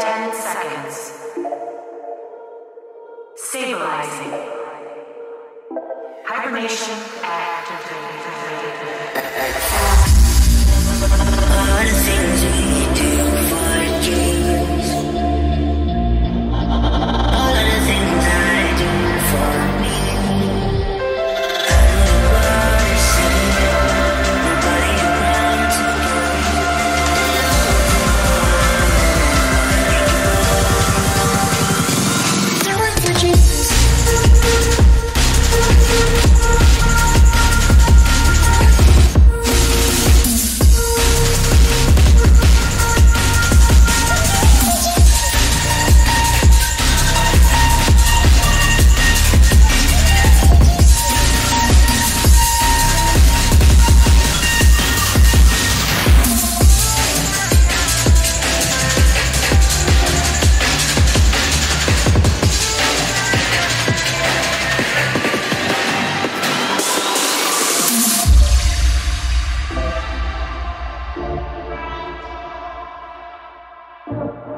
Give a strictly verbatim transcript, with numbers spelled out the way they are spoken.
ten seconds. Stabilizing. Hibernation activated. All the things we do for dreams. All of the things I do for me. Everybody see nobody around to do. Do it for dreams. You